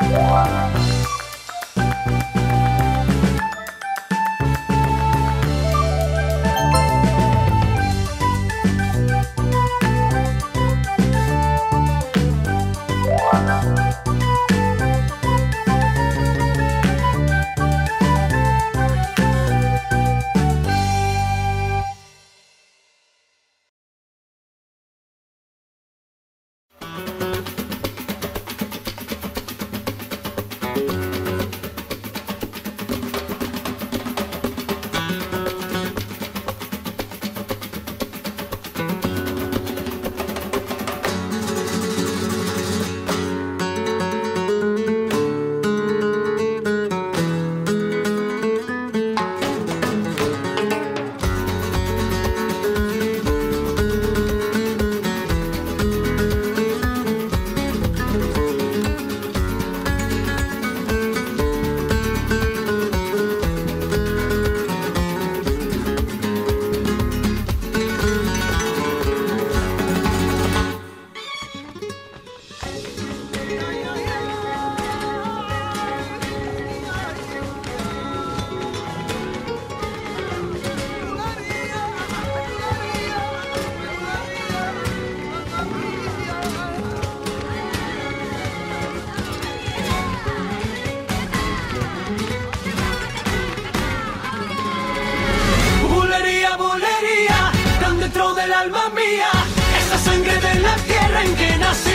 alma mía, esa sangre de la tierra en que nací.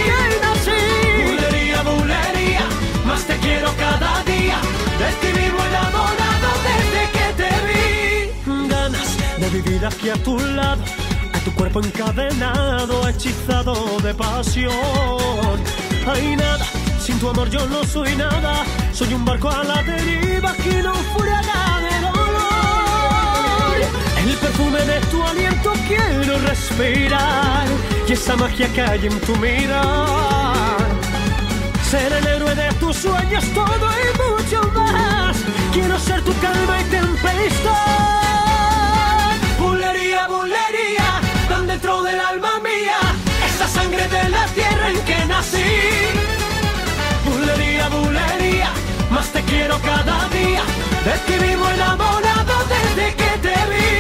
Bulería, bulería, más te quiero cada día. De ti vivo enamorado desde que te vi. Ganas de vivir aquí a tu lado, a tu cuerpo encadenado, hechizado de pasión. Hay nada, sin tu amor yo no soy nada. Soy un barco a la deriva que no furega de dolor. El perfume de tu aliento quiero respirar, y esa magia que hay en tu mirar. Ser el héroe de tus sueños, todo y mucho más. Quiero ser tu calma y tempestad. Bulería, bulería, tan dentro del alma mía, esa sangre de la tierra en que nací. Bulería, bulería, más te quiero cada día. De ti vivo enamorado desde que te vi.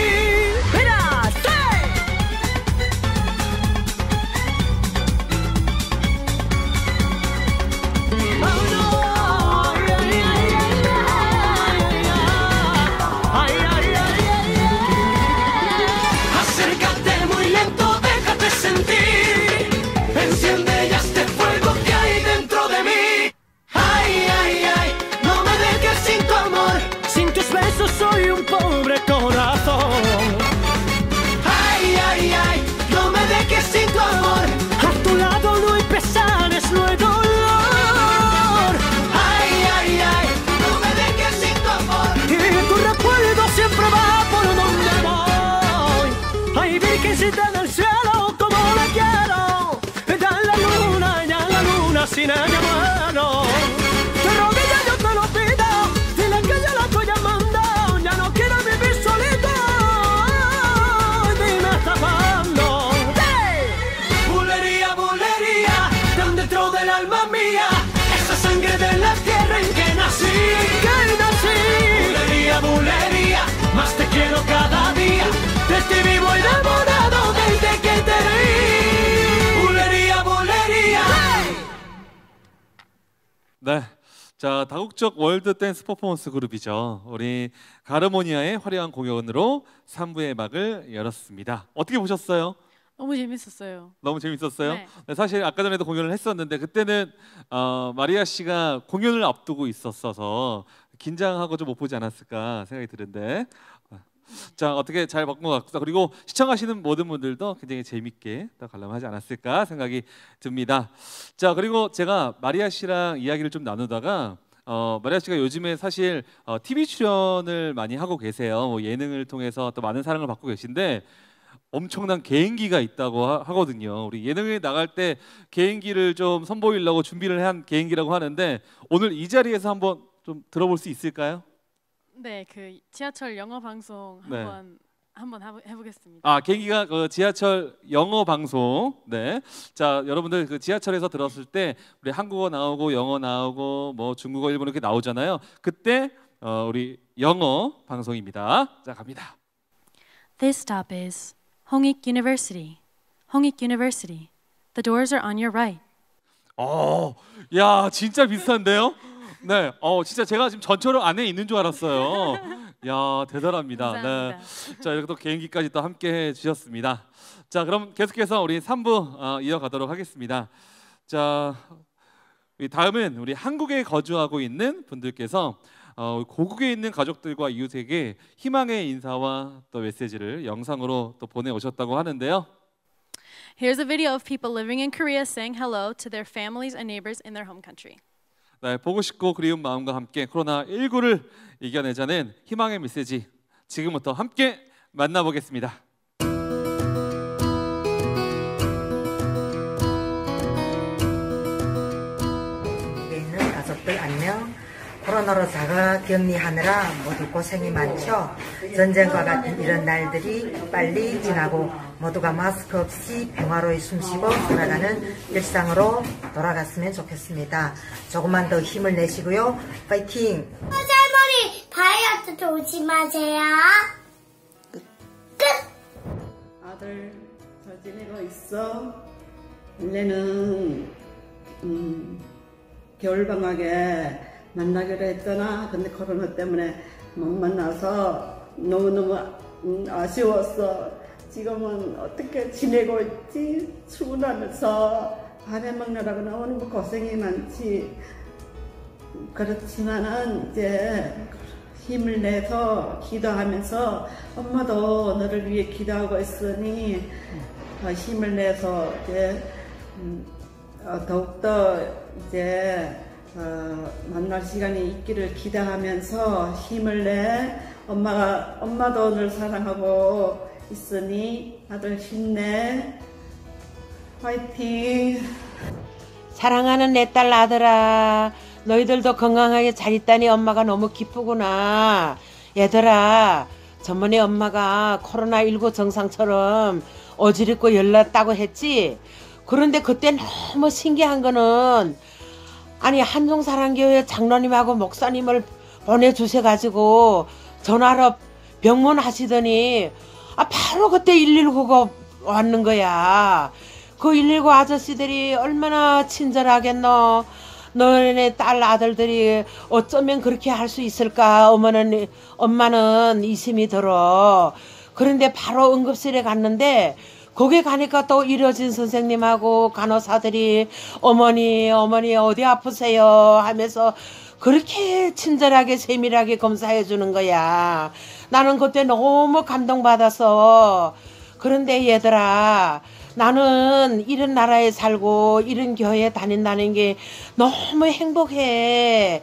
Soy un pobre corazón. Ay, ay, ay, no me dejes sin tu amor. A tu lado no hay pesares, no hay dolor. Ay, ay, ay, no me dejes sin tu amor. Y tu recuerdo siempre va por donde voy. Ay, virgencita del cielo, como la quiero. Ya la luna, sin ella muero. De rodillas yo te lo pido, dile que yo la estoy llamando. Alma mía, esa sangre de la tierra en que nací. Bulería, bulería, más te quiero cada día. De ti vivo enamorado desde que te vi. Bulería, bulería. 네, 자 다국적 월드 댄스 퍼포먼스 그룹이죠. 우리 가르모니아의 화려한 공연으로 3부의 막을 열었습니다. 어떻게 보셨어요? 너무 재밌었어요. 너무 재밌었어요? 네. 네, 사실 아까 전에도 공연을 했었는데 그때는 마리아 씨가 공연을 앞두고 있었어서 긴장하고 좀 못 보지 않았을까 생각이 드는데 자 어떻게 잘 바꾼 것 같고 그리고 시청하시는 모든 분들도 굉장히 재밌게 또 관람하지 않았을까 생각이 듭니다. 자 그리고 제가 마리아 씨랑 이야기를 좀 나누다가 마리아 씨가 요즘에 사실 TV 출연을 많이 하고 계세요. 뭐 예능을 통해서 또 많은 사랑을 받고 계신데 엄청난 개인기가 있다고 하거든요. 우리 예능에 나갈 때 개인기를 좀 선보이려고 준비를 한 개인기라고 하는데 오늘 이 자리에서 한번 좀 들어볼 수 있을까요? 네, 그 지하철 영어 방송 네. 한번 한번 해보겠습니다. 아, 계기가 그 지하철 영어 방송. 네. 자, 여러분들 그 지하철에서 들었을 때 우리 한국어 나오고 영어 나오고 뭐 중국어, 일본어 이렇게 나오잖아요. 그때 우리 영어 방송입니다. 자, 갑니다. This stop is Hongik University. Hongik University. The doors are on your right. 야, 진짜 비슷한데요? 네, 진짜 제가 지금 전철 안에 있는 줄 알았어요. 야, 대단합니다. 감사합니다. 네. 자, 이렇게 또 개인기까지 또 함께 해주셨습니다. 자, 그럼 계속해서 우리 3부 이어가도록 하겠습니다. 자, 다음은 우리 한국에 거주하고 있는 분들께서 고국에 있는 가족들과 이웃에게 희망의 인사와 또 메시지를 영상으로 또 보내오셨다고 하는데요. Here's a video of people living in Korea saying hello to their families and neighbors in their home country. 네, 보고 싶고 그리운 마음과 함께 코로나19를 이겨내자는 희망의 메시지 지금부터 함께 만나보겠습니다. 여기 있는 가족들 안녕. 코로나로 자가 격리하느라 모두 고생이 많죠. 전쟁과 같은 이런 날들이 빨리 지나고 모두가 마스크 없이 평화로이 숨쉬고 살아가는 일상으로 돌아갔으면 좋겠습니다. 조금만 더 힘을 내시고요. 파이팅! 할머니 다이어트 조심하세요. 끝! 아들 잘 지내고 있어? 원래는 겨울방학에 만나기로 했잖아. 근데 코로나 때문에 못 만나서 너무너무 아쉬웠어. 지금은 어떻게 지내고 있지? 출근하면서 밥해 먹느라고 너무 고생이 많지. 그렇지만은 이제 힘을 내서 기도하면서 엄마도 너를 위해 기도하고 있으니 힘을 내서 이제 더욱더 이제 만날 시간이 있기를 기대하면서 힘을 내. 엄마도 늘 사랑하고 있으니 아들 힘내. 화이팅. 사랑하는 내 딸 아들아, 너희들도 건강하게 잘 있다니 엄마가 너무 기쁘구나. 얘들아, 저번에 엄마가 코로나19 정상처럼 어지럽고 열났다고 했지? 그런데 그때 너무 신기한 거는 아니 한종사랑교회 장로님하고 목사님을 보내주셔가지고 전화로 병문하시더니 바로 그때 119가 왔는 거야. 그 119 아저씨들이 얼마나 친절하겠노. 너네 딸 아들들이 어쩌면 그렇게 할 수 있을까. 엄마는 의심이 들어. 그런데 바로 응급실에 갔는데 거기 가니까 또 이뤄진 선생님하고 간호사들이 어머니 어디 아프세요 하면서 그렇게 친절하게 세밀하게 검사해 주는 거야. 나는 그때 너무 감동받아서. 그런데 얘들아, 나는 이런 나라에 살고 이런 교회에 다닌다는 게 너무 행복해.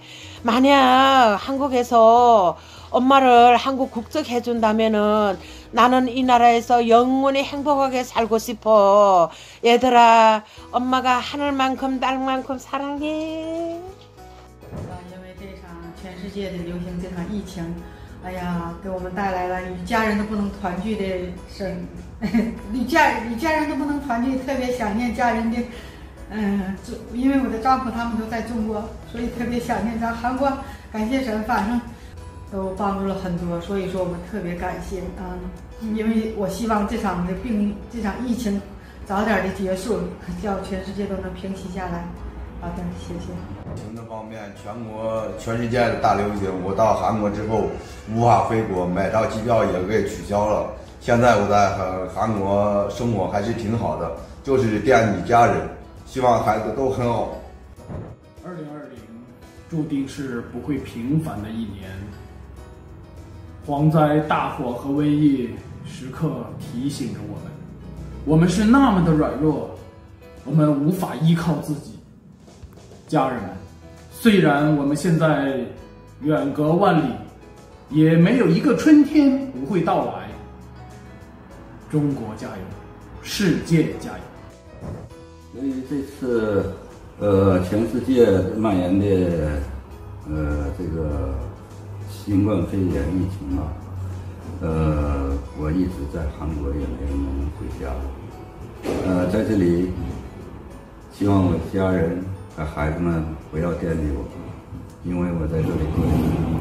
만약 한국에서 엄마를 한국 국적 해준다면은 나는 이 나라에서 영원히 행복하게 살고 싶어. 얘들아, 엄마가 하늘만큼 땅만큼 사랑해. 因为这场全世界的流行这场疫情，哎呀，给我们带来了与家人都不能团聚的与家人都不能团聚，特别想念家人的。因为我的丈夫他们都在中国，所以特别想念咱韩国。感谢神，反正都帮助了很多，所以说我们特别感谢啊。因为我希望这场疫情早点的结束，叫全世界都能平息下来。好的，谢谢。 疫情的方面，全世界的大流行，我到韩国之后无法回国，买到机票也给取消了。现在我在韩国生活还是挺好的，就是惦记家人，希望孩子都很好。 2020注定是不会平凡的一年，蝗灾、大火和瘟疫时刻提醒着我们是那么的软弱，我们无法依靠自己。家人们，虽然我们现在远隔万里，也没有一个春天不会到来。中国加油，世界加油！ 由于这次全世界蔓延的这个新冠肺炎疫情啊， 我一直在韩国也没能回家。在这里，希望我家人和孩子们不要惦记我，因为我在这里过得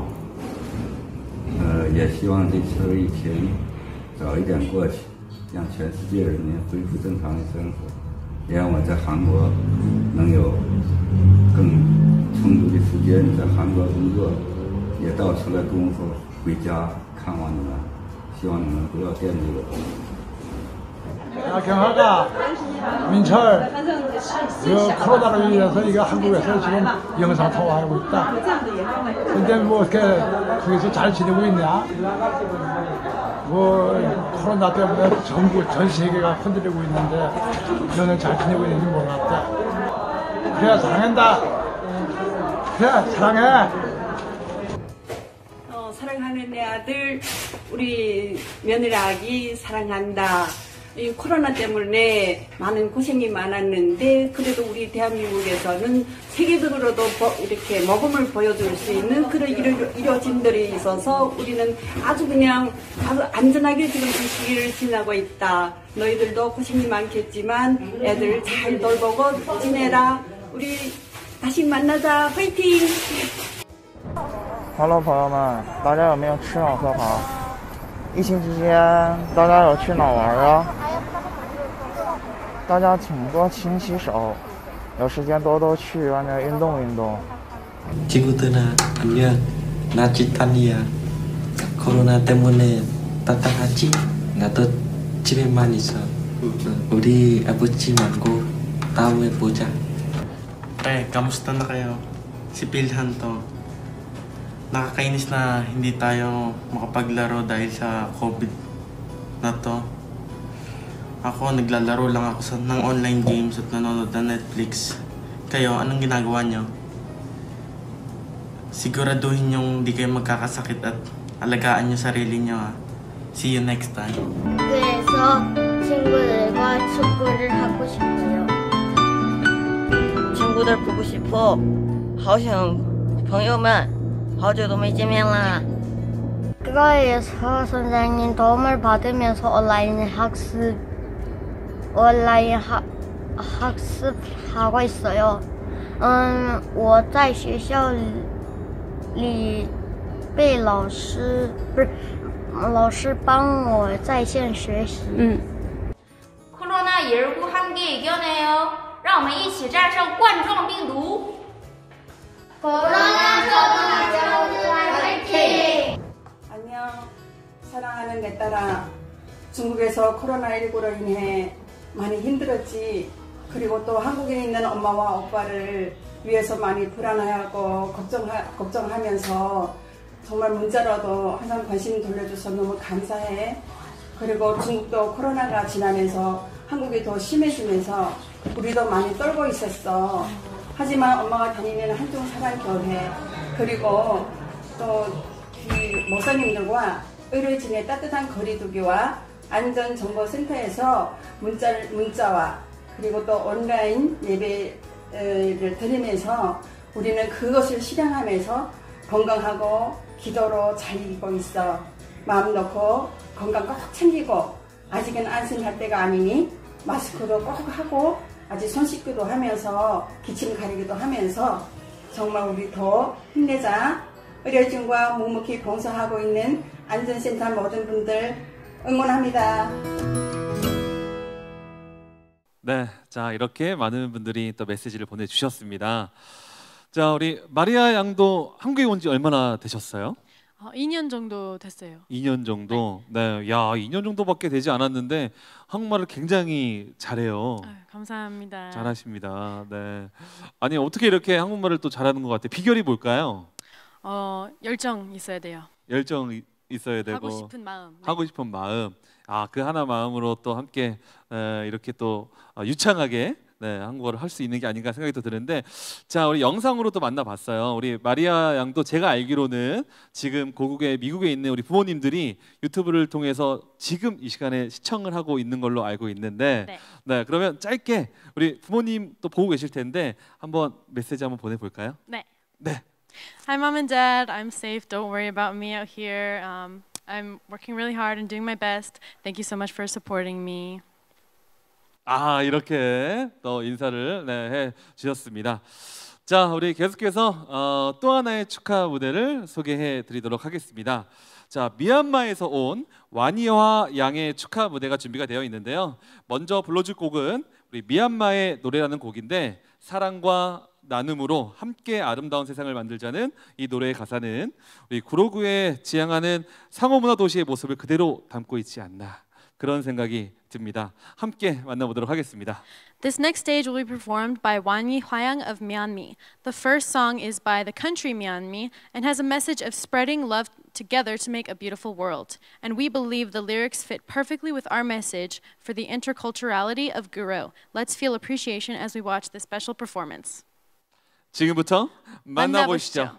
很好。也希望这次疫情早一点过去，让全世界人民恢复正常的生活，也让我在韩国能有更充足的时间在韩国工作，也倒出来功夫回家看望你们，希望你们不要惦记我。 경화가 민철 코로나로 인해서 이거 한국에서 지금 영상 통화하고 있다. 근데 뭐 어떻게 거기서 잘 지내고 있냐? 뭐 코로나 때문에 전 세계가 흔들리고 있는데 너는 잘 지내고 있는지 몰랐다. 그래 사랑한다. 그래 사랑해. 사랑하는 내 아들 우리 며느라기 사랑한다. 이 코로나 때문에 많은 고생이 많았는데 그래도 우리 대한민국에서는 세계적으로도 이렇게 모범을 보여줄 수 있는 그런 의료진들이 있어서 우리는 아주 그냥 아주 안전하게 지금 이 시기를 지나고 있다. 너희들도 고생이 많겠지만 애들 잘 돌보고 지내라. 우리 다시 만나자. 화이팅! Hello， 朋友们，大家有没有吃好喝好？疫情期间，大家有去哪玩啊？大家请多勤洗手，有时间多多去外面运动运动。 친구들아 안녕. 나 지탄이야. 코로나 때문에 답답하지? 나도 집에만 있어. 우리 아버지 말고 다음에 보자. Pre, kamusta na kayo? Si Pilhan to. Nakakainis na hindi tayo makapaglaro dahil sa COVID na to. Ako, naglalaro lang ako ng online games at nanonood ng Netflix. Kayo, anong ginagawa nyo? Siguraduhin yung di kayo magkakasakit at alagaan nyo sarili nyo ha. See you next time. 그래서 친구들과 축구를 하고 싶어요. 친구들 보고 싶어. 好想朋友们好久都没见面啦. 그거에서 선생님 도움을 받으면서 온라인 학습하고 있어요. 我在学校里被老师帮我在线学习. 코로나19 함께 이겨내요. 让我们一起战胜冠状病毒. 코로나 화이팅! 안녕, 사랑하는 내 딸아. 중국에서 코로나19로 인해 많이 힘들었지. 그리고 또 한국에 있는 엄마와 오빠를 위해서 많이 불안해하고 걱정하면서 정말 문자라도 항상 관심 돌려줘서 너무 감사해. 그리고 중국도 코로나가 지나면서 한국이 더 심해지면서 우리도 많이 떨고 있었어. 하지만 엄마가 다니는 한중사랑교회 그리고 또 목사님들과 의료진의 따뜻한 거리두기와 안전정보센터에서 문자와 그리고 또 온라인 예배를 드리면서 우리는 그것을 실행하면서 건강하고 기도로 잘 이기고 있어. 마음 놓고 건강 꼭 챙기고 아직은 안심할 때가 아니니 마스크도 꼭 하고 아직 손 씻기도 하면서 기침 가리기도 하면서 정말 우리 더 힘내자. 의료진과 묵묵히 봉사하고 있는 안전센터 모든 분들 응원합니다. 네, 자 이렇게 많은 분들이 또 메시지를 보내주셨습니다. 자 우리 마리아 양도 한국에 온 지 얼마나 되셨어요? 2년 정도 됐어요. 2년 정도? 네, 야 2년 정도밖에 되지 않았는데 한국말을 굉장히 잘해요. 감사합니다. 잘하십니다. 네. 아니 어떻게 이렇게 한국말을 또 잘하는 것 같아요? 비결이 뭘까요? 열정 있어야 돼요. 열정 있어야 되고 하고 싶은 마음. 네. 하고 싶은 마음. 아, 그 하나 마음으로 또 함께 이렇게 또 유창하게 한국어를 할 수 있는 게 아닌가 생각이 또 드는데, 자 우리 영상으로 또 만나봤어요. 우리 마리아 양도 제가 알기로는 지금 고국에 미국에 있는 우리 부모님들이 유튜브를 통해서 지금 이 시간에 시청을 하고 있는 걸로 알고 있는데, 네 그러면 짧게 우리 부모님 또 보고 계실 텐데 한번 메시지 한번 보내볼까요? 네. 네. Hi, Mom and Dad. I'm safe. Don't worry about me out here. I'm working really hard and doing my best. Thank you so much for supporting me. 아, 이렇게 또 인사를 해 주셨습니다. 자, 우리 계속해서 또 하나의 축하 무대를 소개해 드리도록 하겠습니다. 자, 미얀마에서 온 와니화 양의 축하 무대가 준비가 되어 있는데요. 먼저 불러줄 곡은 우리 미얀마의 노래라는 곡인데, 사랑과 나눔으로 함께 아름다운 세상을 만들자는 이 노래의 가사는 우리 구로구에 지향하는 상호문화 도시의 모습을 그대로 담고 있지 않나, 그런 생각이 듭니다. 함께 만나보도록 하겠습니다. This next stage will be performed by Wani Hwayang of Myeonmi. The first song is by the country Myeonmi and has a message of spreading love together to make a beautiful world. And we believe the lyrics fit perfectly with our message for the interculturality of Guro. Let's feel appreciation as we watch this special performance. 지금부터 만나보시죠.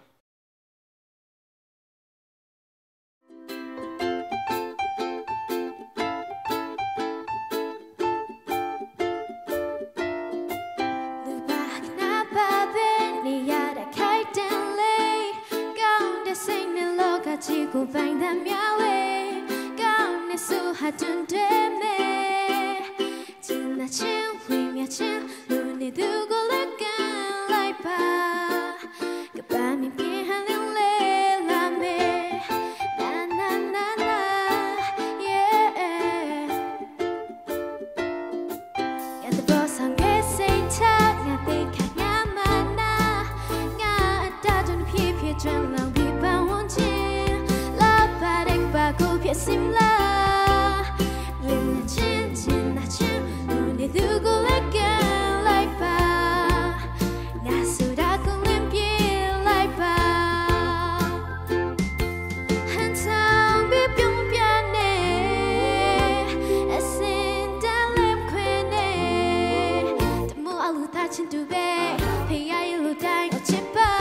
지고 방담야외 가운데 수하둔 되네 지나친 위며친 눈이 두고 락간 라이파 그 밤이 피하는 레라메 나나나나 yeah 야들 버상에 세이타 야들 강야만나 야따둔 피피해준 Simla, rin chin chin na chin, 눈에 두고 락간 라이파, 나수라 꿈은 라이파, 한참 비뿅변네, 애쓴 달램 쾌네, 땀무 알루 다친 두 배, 페야일로 다잉 어찌빠.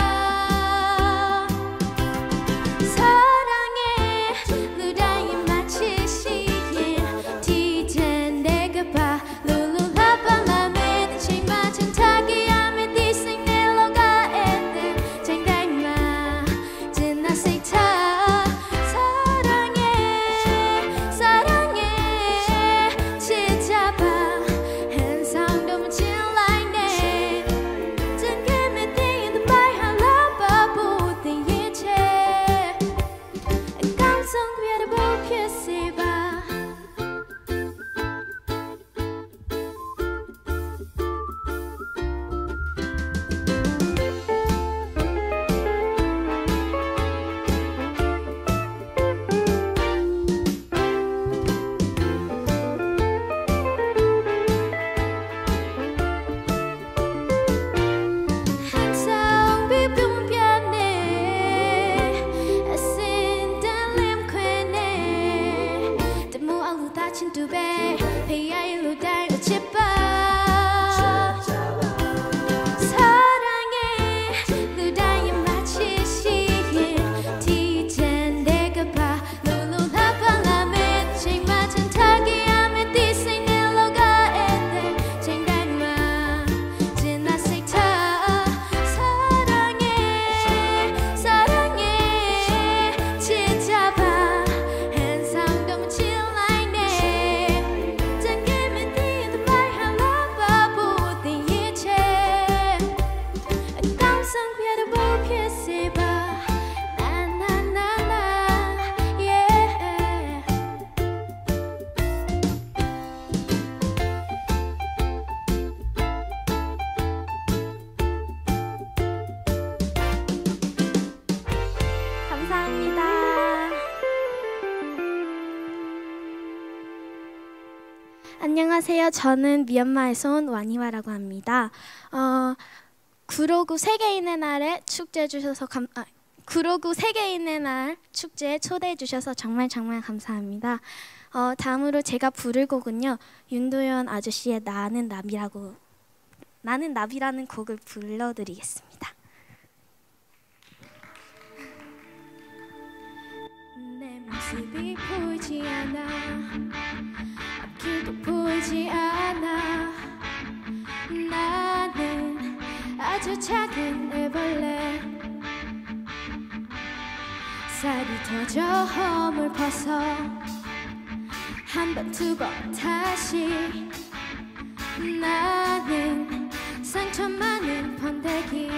안녕하세요. 저는 미얀마에서 온 와니와라고 합니다. 구로구 세계인의 날에 축제해 주셔서 구로구 세계인의 날 축제에 초대해 주셔서 정말 감사합니다. 다음으로 제가 부를 곡은요, 윤도현 아저씨의 나는 나비라는 곡을 불러드리겠습니다. 내 모습이 보이지 않아, 앞길도 보이지 않아. 나는 아주 작은 애벌레, 쌀이 터져 허물 벗어 한 번 두 번 다시 나는 상처 많은 번데기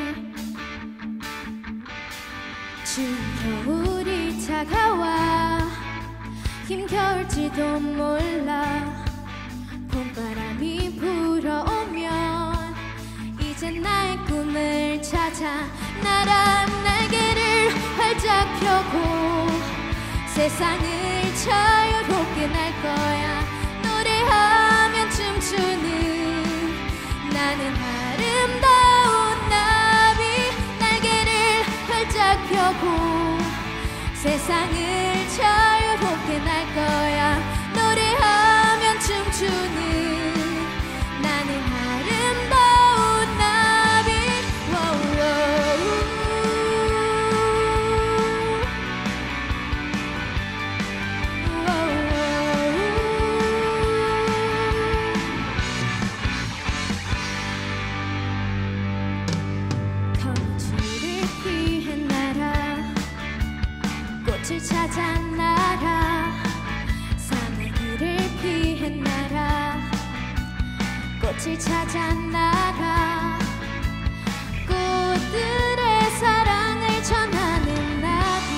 추운 겨울이 다가와 힘겨울지도 몰라 봄바람이 불어오면 이제 나의 꿈을 찾아 나란 날개를 활짝 펴고 세상을 자유롭게 날 거야 노래하면 춤추는 나는 아름다운 나비 날개를 활짝 펴고 세상을 자유롭게 날 거야 노래하면 춤추는 나는 아름다운 나비 거미줄을 피해 날아 꽃을 찾아 날아 사마귀를 피해 날아 꽃을 찾아 날아 꽃들의 사랑을 전하는 나비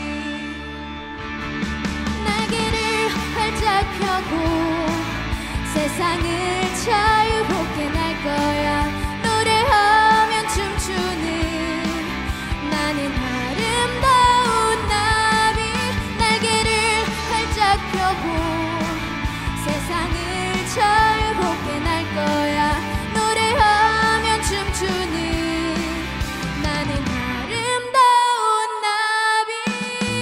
날개를 활짝 펴고 세상을 자유롭게 날 거야 노래하면 춤추는 나는 아름다운 나비 날개를 활짝 펴고 세상을 자유롭게 날 거야 노래하면 춤추는 나는 아름다운 나비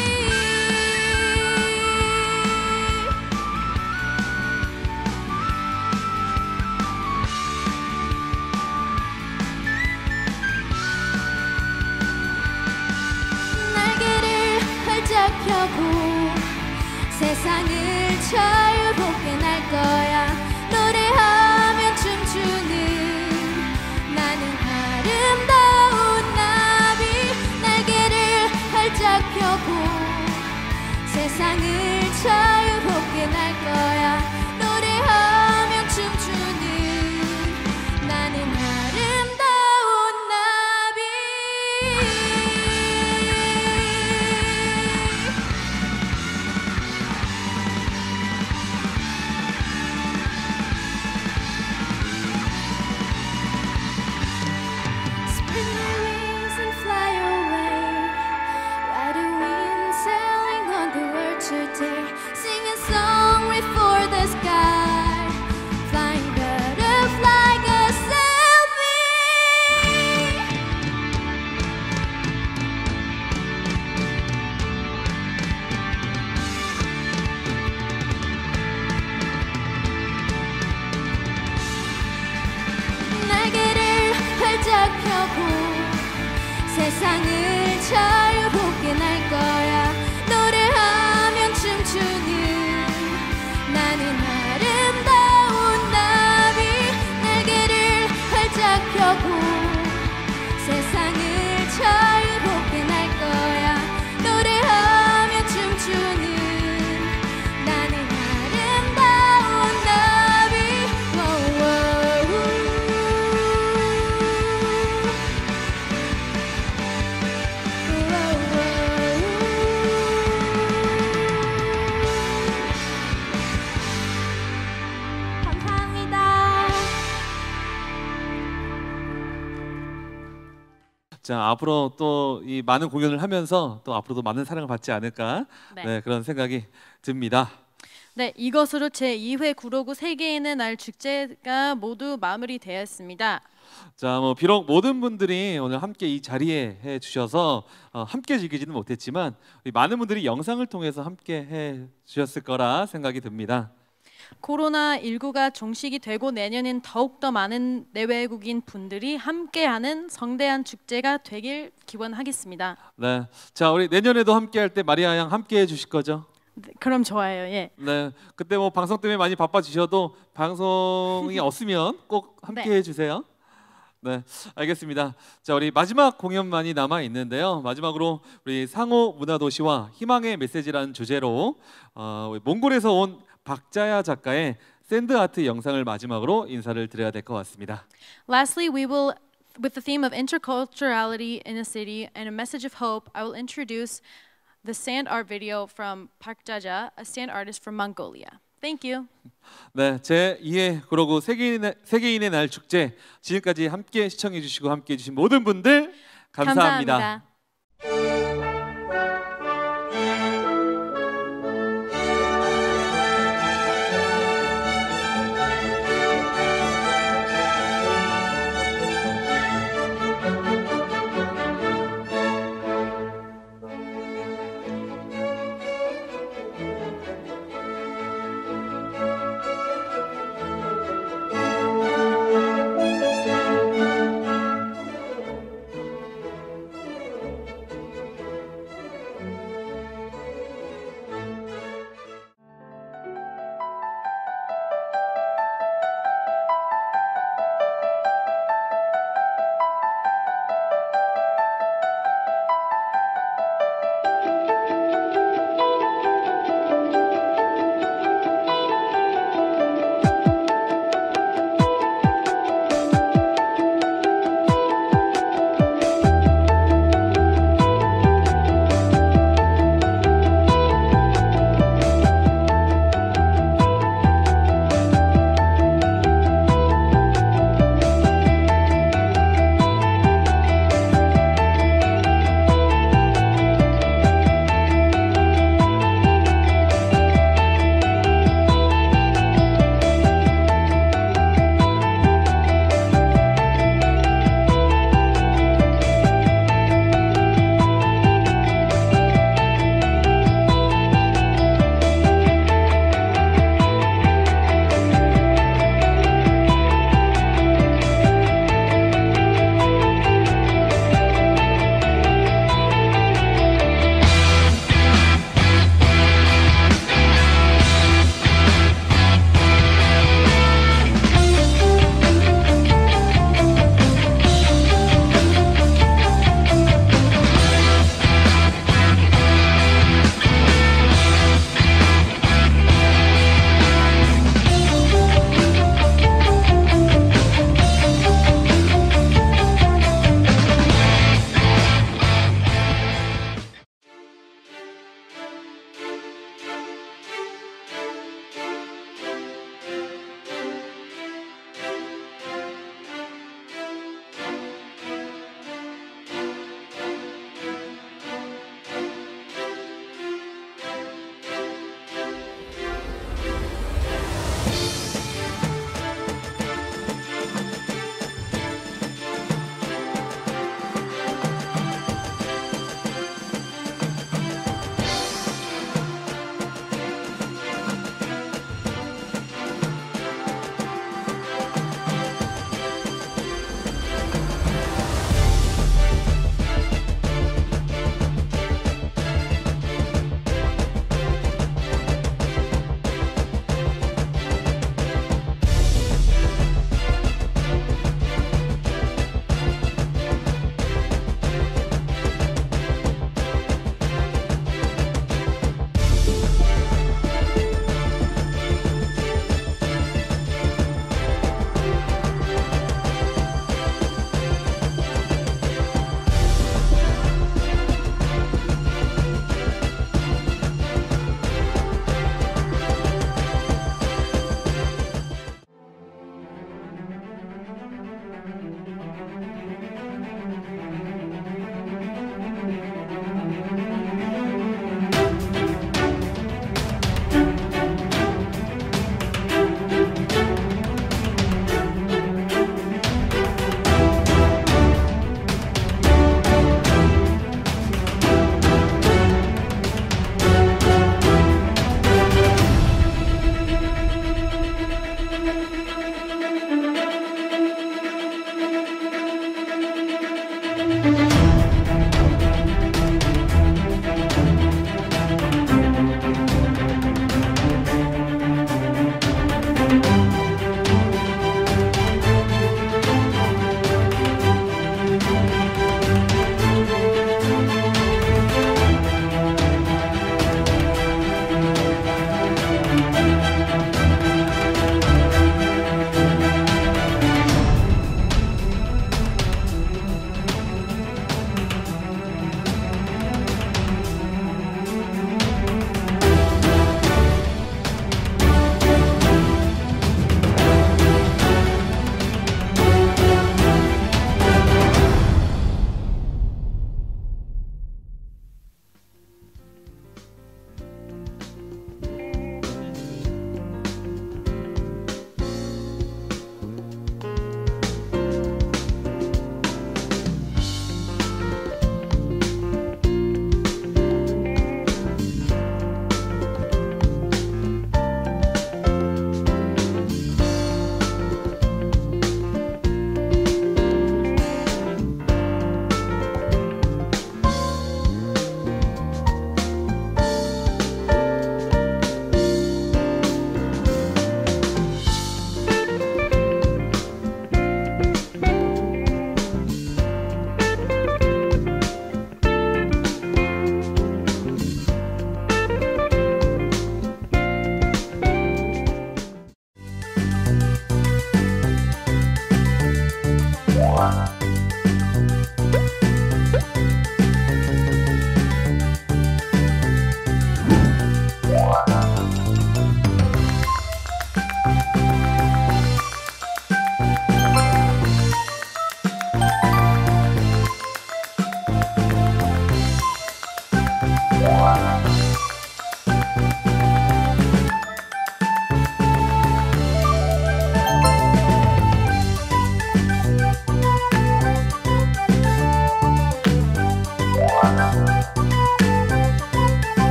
날개를 활짝 펴고 세상을 자유롭게 날 거야 노래하면 춤추는 나는 아름다운 나비 날개를 활짝 펴고 세상을 자유롭게 날 거야 노래하면 춤추는 나는 아름다운 나비 Spread my wings and fly away. Ride a wind sailing on the world today. Sing a song right for the sky. Flying butterfly, go sail me. 날개를 활짝 펴고 세상을 자유롭게 날 거야 노래하면 춤추는 나는 아름다운 나비 날개를 활짝 펴고 세상을 자유롭게 날 거야 노래하면 춤추는 나는 아름다운 나비 감사합니다. 자, 앞으로 또 이 많은 공연을 하면서 또 앞으로도 많은 사랑을 받지 않을까 네. 네, 그런 생각이 듭니다. 네, 이것으로 제2회 구로구 세계인의 날 축제가 모두 마무리되었습니다. 자, 뭐 비록 모든 분들이 오늘 함께 이 자리에 해 주셔서 함께 즐기지는 못했지만 우리 많은 분들이 영상을 통해서 함께 해 주셨을 거라 생각이 듭니다. 코로나19가 종식이 되고 내년엔 더욱더 많은 내외국인 분들이 함께하는 성대한 축제가 되길 기원하겠습니다. 네, 자 우리 내년에도 함께할 때 마리아 양 함께해 주실 거죠? 네, 그럼 좋아요. 예. 네, 그때 뭐 방송 때문에 많이 바빠지셔도 방송이 없으면 꼭 함께해 주세요. 네, 알겠습니다. 자, 우리 마지막 공연만이 남아 있는데요. 마지막으로 우리 상호 문화도시와 희망의 메시지라는 주제로 몽골에서 온 박자야 작가의 샌드 아트 영상을 마지막으로 인사를 드려야 될 것 같습니다. Lastly, we will, with the theme of interculturality in a city and a message of hope, I will introduce the sand art video from Park Jaja, a sand artist from Mongolia. Thank you. 네, 제2회 그러고 세계인의 날 축제 지금까지 함께 시청해 주시고 함께 해 주신 모든 분들 감사합니다.